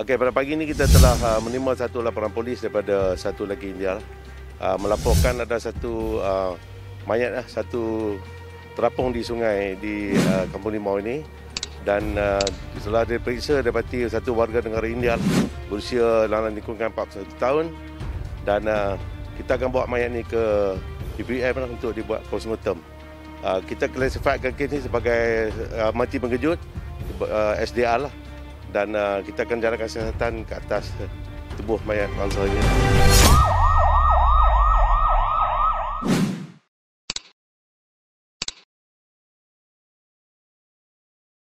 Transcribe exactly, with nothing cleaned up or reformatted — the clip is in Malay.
Okey, pada pagi ini kita telah uh, menerima satu laporan polis daripada satu lelaki India uh, melaporkan ada satu uh, mayat uh, satu terapung di sungai di uh, Kampung Limau ini, dan uh, setelah diperiksa dapati satu warga negara India berusia dalam lingkungan empat puluh satu tahun, dan uh, kita akan bawa mayat ini ke P P M lah untuk dibuat postmortem. Uh, kita klasifikasikan kes ini sebagai uh, mati mengejut, uh, S D R lah, dan uh, kita akan jalankan siasatan ke atas tubuh mayat bangsa ini.